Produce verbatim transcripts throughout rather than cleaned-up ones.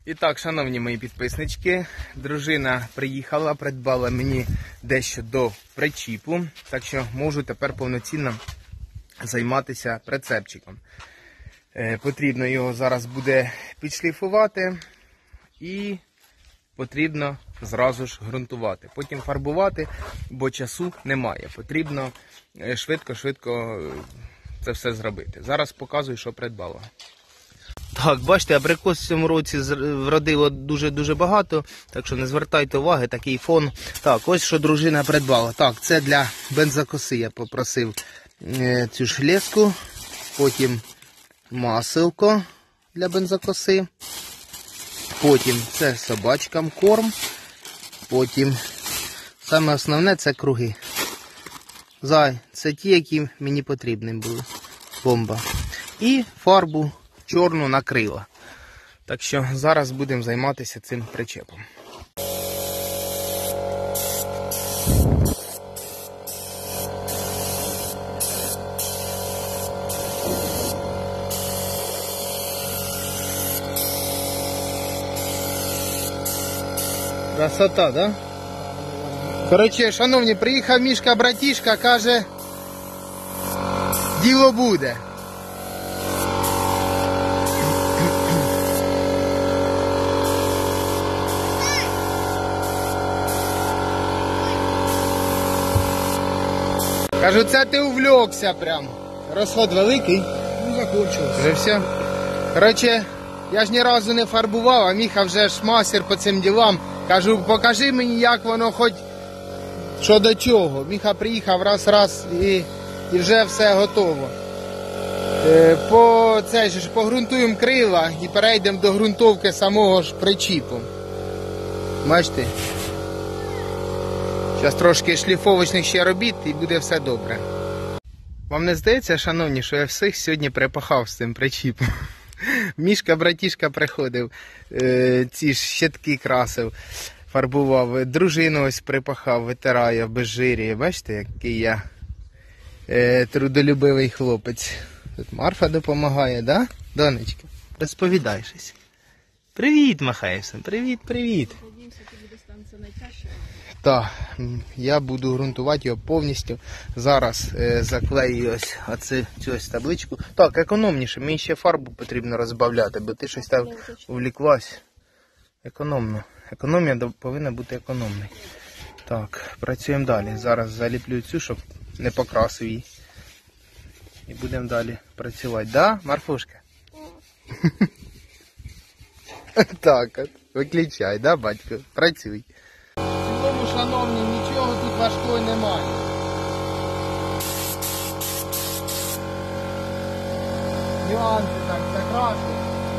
І так, шановні мої підписнички, дружина приїхала, придбала мені дещо до причіпу, так що можу тепер повноцінно займатися прицепчиком. Е, потрібно його зараз буде підшліфувати і потрібно зразу ж ґрунтувати. Потім фарбувати, бо часу немає. Потрібно швидко-швидко це все зробити. Зараз показую, що придбала. Так, бачите, абрикос в цьому році вродило дуже-дуже багато, так що не звертайте уваги, такий фон. Так, ось що дружина придбала. Так, це для бензокоси я попросив цю шлеску, потім маселко для бензокоси, потім це собачкам корм, потім саме основне це круги. Зай, це ті, які мені потрібні були. Бомба. І фарбу чорну на крила. Так що зараз будемо займатися цим причепом. Красота, да? Коротше, шановні, приїхав Мішка братішка, каже, діло буде. Кажу, це ти увлекся прям. Розход великий. Ну, закончилось. Вже все. Коротше, я ж ні разу не фарбував, а Міха вже ж мастер по цим ділам. Кажу, покажи мені, як воно хоч що до чого. Міха приїхав раз-раз і, і вже все готово. Е, по, це ж, погрунтуємо крила і перейдемо до ґрунтовки самого ж причіпу. Бачите? Зараз трошки шліфовочних ще робіт і буде все добре. Вам не здається, шановні, що я всіх сьогодні припахав з цим причіпом? Мішка, братішка приходив, е, ці ж щитки красив, фарбував, дружину ось припахав, витирає в безжирі. Бачите, який я е, трудолюбивий хлопець. Тут Марфа допомагає, да? Донечка, розповідай щось. Привіт, махаєшся, привіт, привіт. Надіємося, тобі достанеться найтяжче. Так, я буду ґрунтувати його повністю. Зараз е, заклею ось оце, цю ось табличку. Так, економніше, мені ще фарбу потрібно розбавляти, бо ти щось там увліклась. Економно. Економія повинна бути економною. Так, працюємо далі. Зараз заліплю цю, щоб не покрасив її. І будемо далі працювати. Да, Марфушка? Так, от, виключай, да, батько? Працюй. В цілому, шановні, нічого тут важкого немає. Нюанси так закрашують.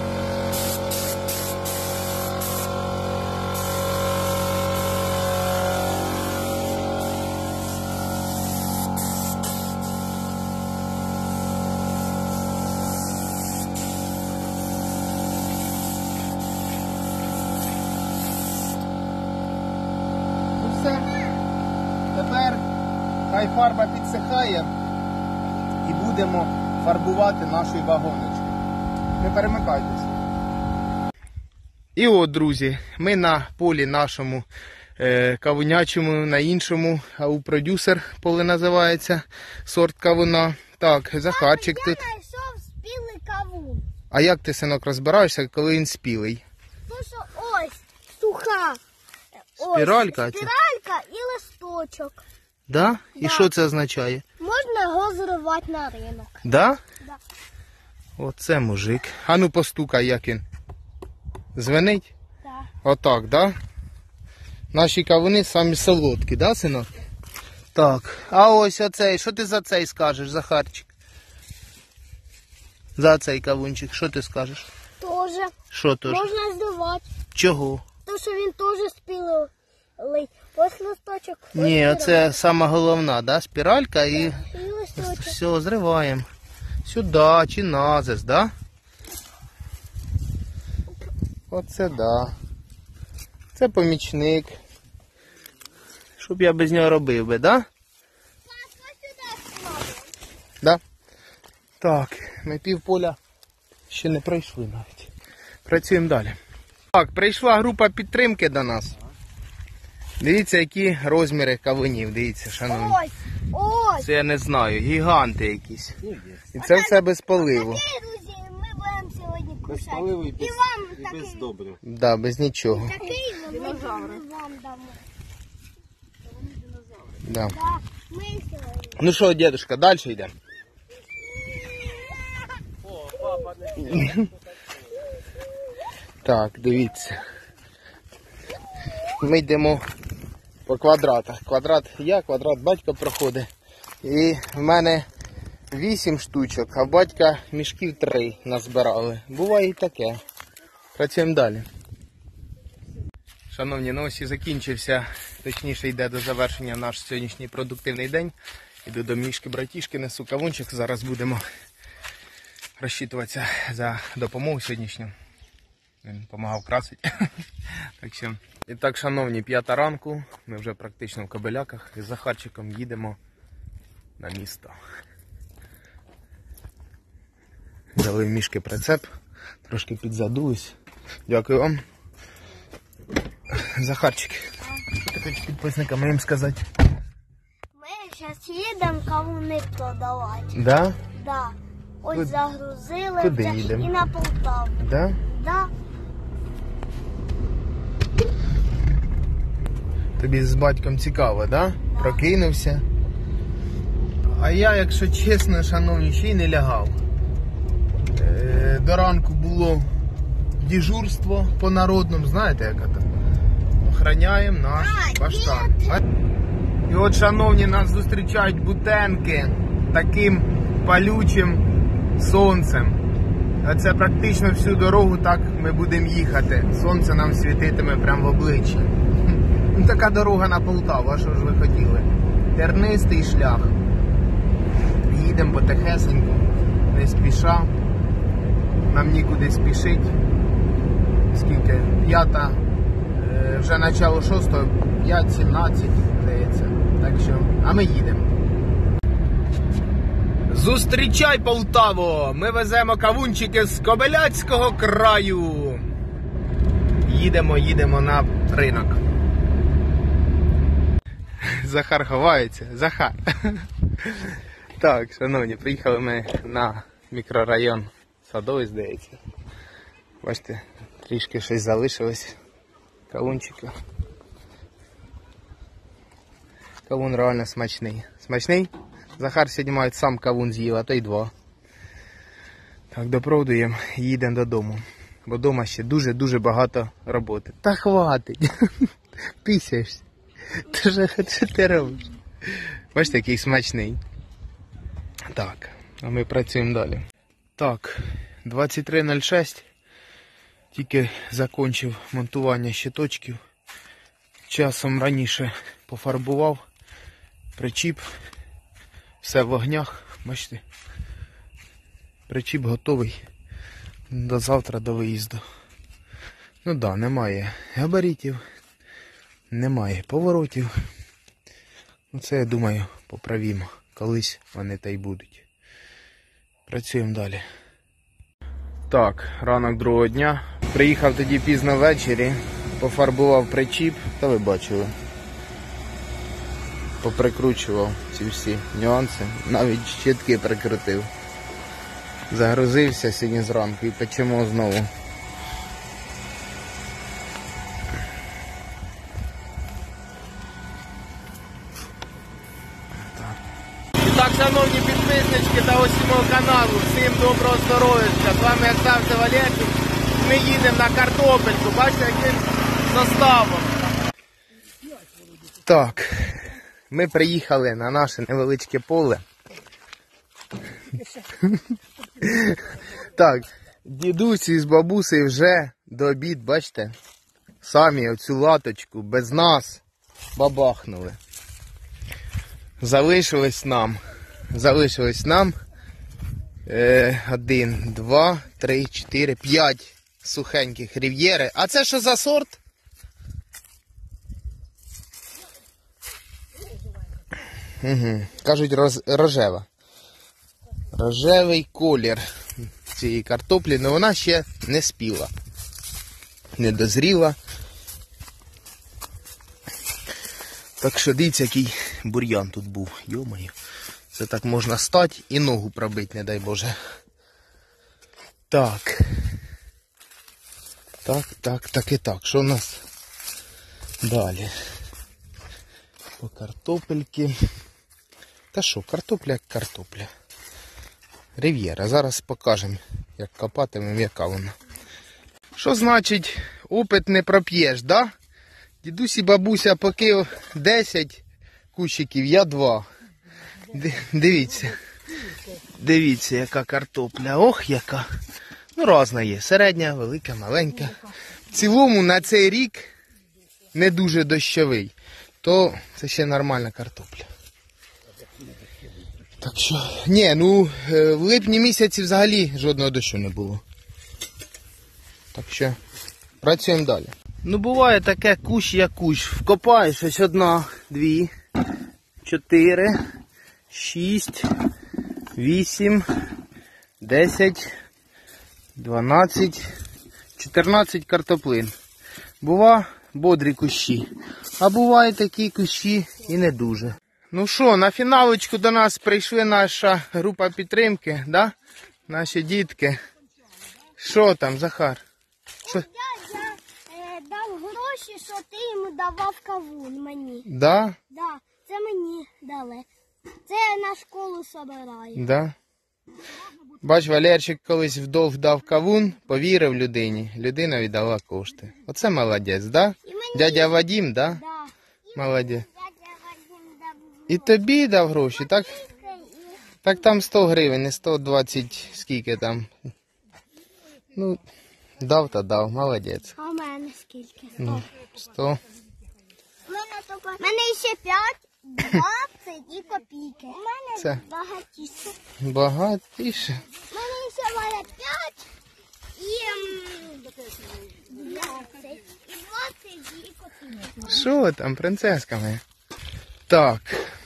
Тепер хай фарба підсихає і будемо фарбувати нашу вагоночку. Не перемикайтеся. І от, друзі, ми на полі нашому е, кавунячому, на іншому, а у продюсер поле називається, сорт кавуна. Так, Захарчик тут. Я знайшов спілий кавун. А як ти, синок, розбираєшся, коли він спілий? То що ось суха. Ось, Спіралька? спіралька і листочок. Да? І Да. що це означає? Можна його зривати на ринок. Да? Да. Оце мужик. А ну постукай, як він. Звенить? Так. Отак, да? Наші кавуни самі солодкі, да, синок? Так. А ось оцей, що ти за цей скажеш, Захарчик? За цей кавунчик, що ти скажеш? Тоже. Що теж? Можна зривати. Чого? То що він теж спілий. Ось листочок. ось Ні, спіралька. оце сама головна, да? Спіралька і І листочок. все, зриваємо. Сюди, чи назис, да? Оце да. Це помічник. Щоб я без нього робив би, да? Да? Так, ми пів поля ще не пройшли навіть. Працюємо далі. Так, прийшла група підтримки до нас. Дивіться, які розміри кавунів, дивіться, шановні. Ось, ось. Це я не знаю, гіганти якісь. І це все без поливу. Такий, друзі, ми будемо сьогодні Без кушати. поливу і І без, вам і такий. без добрив. Да, без нічого. Такий ми, ми вам дамо. Да. Да, ми сьогодні. Ну що, дедушка, далі йдемо. Так, дивіться. Ми йдемо по квадратах. Квадрат я, квадрат батько проходить. І в мене вісім штучок, а батька мішків три назбирали. Буває і таке. Працюємо далі. Шановні, ну ось і закінчився, точніше йде до завершення наш сьогоднішній продуктивний день. Іду до мішки братішки, несу кавунчик. Зараз будемо розчитуватися за допомогу сьогоднішню. Він допомагав красити. Так що. І так, шановні, п'ята ранку. Ми вже практично в Кобиляках. І з Захарчиком їдемо на місто. Взяли в мішки прицеп. Трошки підзадулись. Дякую вам. Захарчик, ти хочеш підписникам моїм сказати? Ми зараз їдемо кавуни продавати. Да? Да. Ось Куди- загрузили куди вже їдемо? і на Полтаву. Да? Да. Тобі з батьком цікаво, да? Прокинувся. А я, якщо чесно, шановні, ще й не лягав. Е, До ранку було дежурство по народному, знаєте, яка там? Охраняємо наш баштан. І от, шановні, нас зустрічають бутенки таким палючим сонцем. Оце практично всю дорогу так ми будемо їхати. Сонце нам світитиме прямо в обличчя. Ну, така дорога на Полтаву, а що ж ви хотіли? Тернистий шлях. Їдемо потихесеньку, не спіша. Нам нікуди спішить. Скільки? П'ята, е, вже начало шостого, п'ять сімнадцять, здається. Так що, а ми їдемо. Зустрічай, Полтаво! Ми веземо кавунчики з Кобиляцького краю. Їдемо, їдемо на ринок. Захар ховається. Захар. Так, шановні, приїхали ми на мікрорайон Садовий, здається. Бачите, трішки щось залишилось. Кавунчика. Кавун реально смачний. Смачний? Захар сьогодні має сам кавун з'їв, а то й два. Так, доправдуємо і їдемо додому. Бо вдома ще дуже-дуже багато роботи. Та хватить. Пісяєшся. Та ж, що ти робиш? Бачите, який смачний. Так, а ми працюємо далі. Так, двадцять три нуль шість. Тільки закінчив монтування щиточків. Часом раніше пофарбував причіп. Все в вогнях, бачите. Причіп готовий до завтра, до виїзду. Ну да, немає габаритів, немає поворотів. Ну це, я думаю, поправімо. Колись вони та й будуть. Працюємо далі. Так, ранок другого дня. Приїхав тоді пізно ввечері, пофарбував причіп, та ви бачили. Поприкручував ці всі нюанси, навіть щітки прикрутив. Загрузився сьогодні зранку і печемо знову. І так, шановні підписнички та усі мого каналу, всім доброго здоров'я. З вами як завжди Валерій. Ми їдемо на картопельку, бачите, яким составом. Так, ми приїхали на наше невеличке поле. Так, дідусі з бабусею вже до обід, бачите, самі оцю латочку без нас бабахнули. Залишилось нам, залишилось нам е, один, два, три, чотири, п'ять сухеньких рів'єри. А це що за сорт? Угу. Кажуть, роз, рожева. Рожевий колір цієї картоплі, але вона ще не спіла. не дозріла. Так що дивіться, який бур'ян тут був. Йо-моє. Це так можна стати і ногу пробити, не дай Боже. Так. Так, так, так і так. Що у нас далі? По картопельки. Та що, картопля як картопля. Рив'єра. Зараз покажемо, як копатимемо, яка вона. Що значить опит не проп'єш, да? Дідусь і бабуся поки десять кущиків, я два. Дивіться. Дивіться, яка картопля. Ох, яка. Ну, різна є. Середня, велика, маленька. В цілому на цей рік не дуже дощовий. То це ще нормальна картопля. Так що, ні, ну, в липні місяці взагалі жодного дощу не було. Так що, працюємо далі. Ну, буває таке кущ як кущ. Вкопаєш ось одна, дві, чотири, шість, вісім, десять, дванадцять, чотирнадцять картоплин. Бува бодрі кущі. А бувають такі кущі і не дуже. Ну що, на фіналочку до нас прийшли наша група підтримки, да? Наші дітки. Що там, Захар? Що? Дядя е, дав гроші, що ти йому давав кавун мені. Да? Да, це мені дали. Це я на школу собираю. Да. Бач, Валерчик колись вдов дав кавун, повірив людині. Людина віддала кошти. Оце молодець, да? І мені, Дядя Вадим, да? да. Молодець. Дядя Вадим дав І тобі дав гроші, так? Так там сто гривень, не сто двадцять, скільки там. Ну, дав та дав, молодець. А в мене скільки? Ну, сто. У мене, тільки... У мене ще п'ять, двадцять і копійки. У мене Це багатіше. багатіше. У мене ще має п'ять і м, двадцять. І двадцять і копійки. Що там, принцеска моя? Так.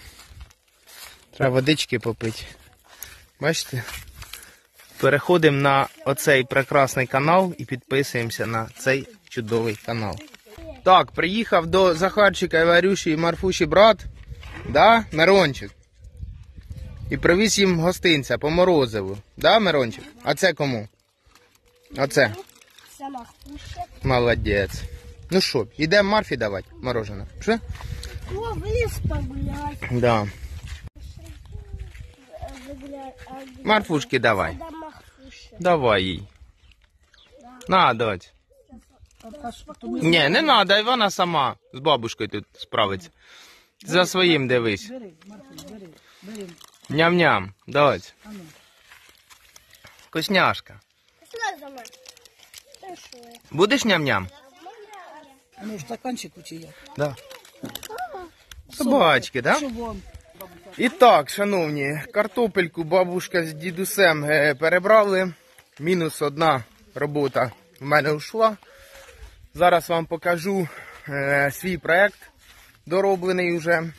Треба водички попити. Бачите? Переходимо на оцей прекрасний канал і підписуємося на цей чудовий канал. Так, приїхав до Захарчика, Іварюші і Марфуші брат, да, Мирончик. І привіз їм гостинця по морозиву. Да, Мирончик? А це кому? Оце. Сама пуща. Молодець. Ну що, йдемо Марфі давати морожене? Що? О, виліз погуляти. Да. Марфушки давай. Давай їй. На, дать. Ні, не треба, вона сама з бабушкою тут справиться. За своїм дивись. Ням-ням, дать. Вкусняшка. Будеш ням-ням? Ну, в стаканчику чи як? Да. Собачки, да? Вон. І так, шановні, картопельку бабушка з дідусем е, перебрали. Мінус одна робота в мене ушла. Зараз вам покажу е, свій проект, дороблений вже.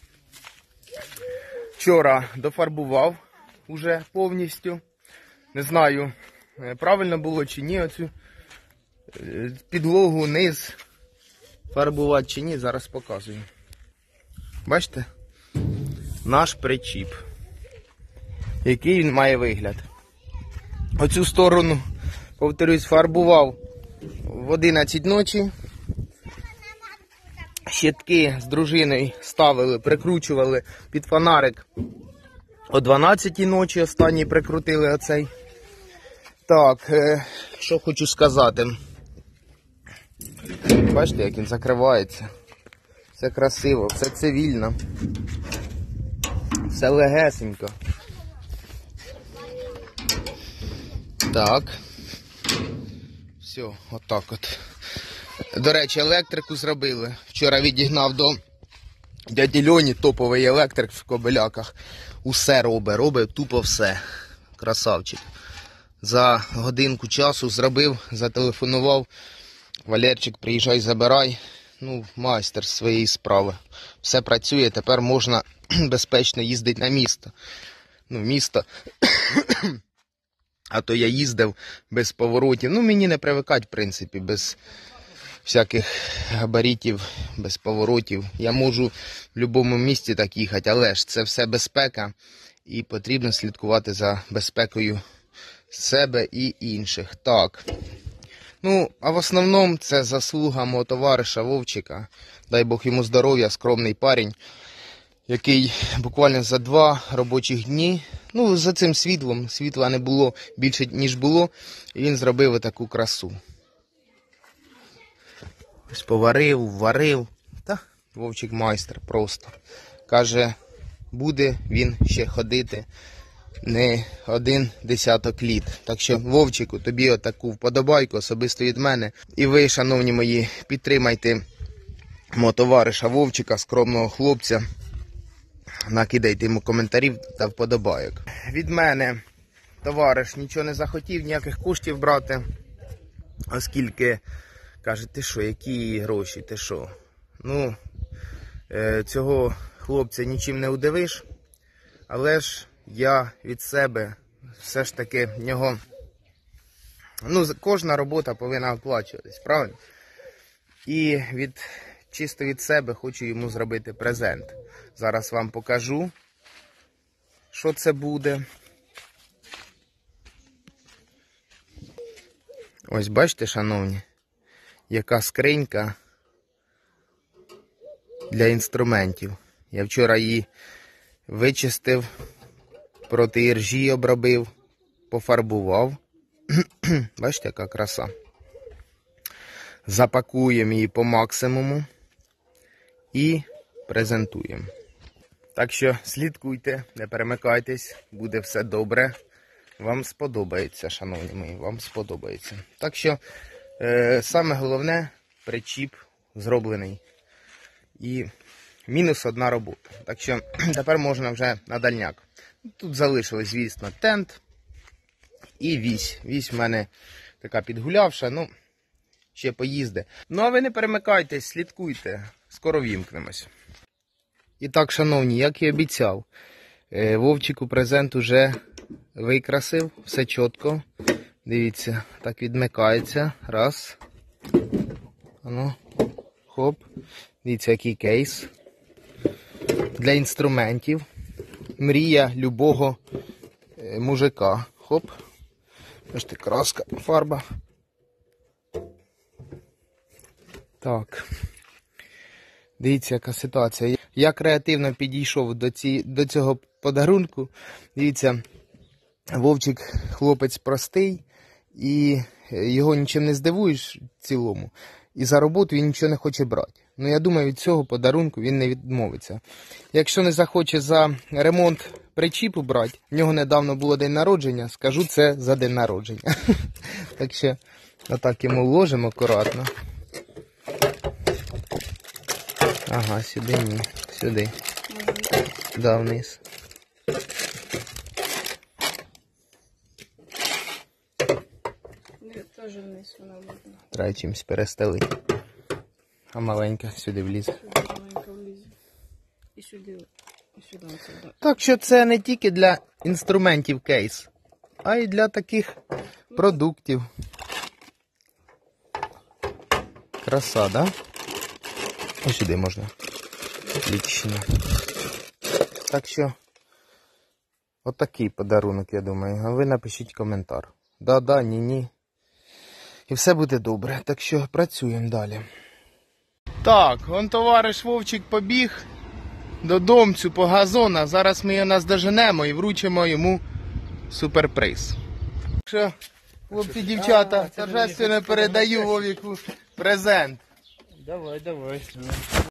Вчора дофарбував уже повністю. Не знаю, е, правильно було чи ні, оцю е, підлогу, низ фарбувати чи ні, зараз показую. Бачите? Наш причіп. Який він має вигляд. Оцю сторону, повторюсь, фарбував в одинадцять ночі. Щитки з дружиною ставили, прикручували під фонарик о дванадцятій ночі, останній прикрутили оцей. Так, е, що хочу сказати. Бачите, як він закривається. Все красиво, все цивільно. Все легесенько. Так. Все, отак от. До речі, електрику зробили. Вчора відігнав до дяді Льоні, топовий електрик в Кобиляках. Усе робить, робить тупо все. Красавчик. За годинку часу зробив, зателефонував. Валерчик, приїжджай, забирай. Ну, майстер своєї справи. Все працює, тепер можна безпечно їздити на місто. Ну, місто А то я їздив без поворотів. Ну, мені не привикать, в принципі, без всяких габаритів, без поворотів. Я можу в будь-якому місці так їхати, але ж це все безпека. І потрібно слідкувати за безпекою себе і інших. Так. Ну, а в основному це заслуга мого товариша Вовчика. Дай Бог йому здоров'я, скромний парень, який буквально за два робочих дні, ну, за цим світлом, світла не було більше, ніж було, і він зробив таку красу. Ось поварив, варив. Та, Вовчик майстер просто. Каже, буде він ще ходити не один десяток літ. Так що, Вовчику, тобі отаку вподобайку особисто від мене. І ви, шановні мої, підтримайте мого товариша Вовчика, скромного хлопця. Накидайте йому коментарів та вподобайок. Від мене товариш нічого не захотів, ніяких коштів брати, оскільки каже, ти що, які гроші, ти що? Ну, цього хлопця нічим не удивиш, але ж я від себе все ж таки в нього, ну, кожна робота повинна оплачуватись, правильно? І від, чисто від себе хочу йому зробити презент. Зараз вам покажу, що це буде. Ось бачите, шановні, яка скринька для інструментів. Я вчора її вичистив, проти іржі обробив, пофарбував. Бачите, яка краса. Запакуємо її по максимуму і презентуємо. Так що слідкуйте, не перемикайтесь, буде все добре. Вам сподобається, шановні мої, вам сподобається. Так що, е, саме головне, причіп зроблений. І мінус одна робота. Так що, тепер можна вже на дальняк. Тут залишилось, звісно, тент і вісь. Вісь в мене така підгулявша, ну, ще поїзде. Ну, а ви не перемикайтесь, слідкуйте, скоро вімкнемось. І так, шановні, як і обіцяв, Вовчику презент уже викрасив, все чітко. Дивіться, так відмикається. Раз. Ану, хоп. Дивіться, який кейс. Для інструментів. Мрія любого мужика. Хоп. Бачите, краска, фарба. Так. Дивіться, яка ситуація. Я креативно підійшов до, ці, до цього подарунку. Дивіться, Вовчик хлопець простий, і його нічим не здивуєш в цілому. І за роботу він нічого не хоче брати. Ну, я думаю, від цього подарунку він не відмовиться. Якщо не захоче за ремонт причіпу брати, в нього недавно було день народження, скажу це за день народження. Так що, отак йому вложимо акуратно. Ага, сюди ні, сюди. Да, вниз. Теж вниз вона буде. Треба чимось перестелити. А маленька сюди влізе. Сюди маленька влізе. І сюди, і сюди оце. Так що це не тільки для інструментів кейс, а й для таких продуктів. Краса, да? Ось сюди можна. Отлично. Так що, отакий подарунок, я думаю. А ви напишіть коментар. Да-да, ні-ні. І все буде добре. Так що працюємо далі. Так, он товариш Вовчик побіг додомцю по газона. Зараз ми його наздоженемо і вручимо йому суперприз. Так що, хлопці, дівчата, торжественно передаю Вовіку презент. Давай, давай.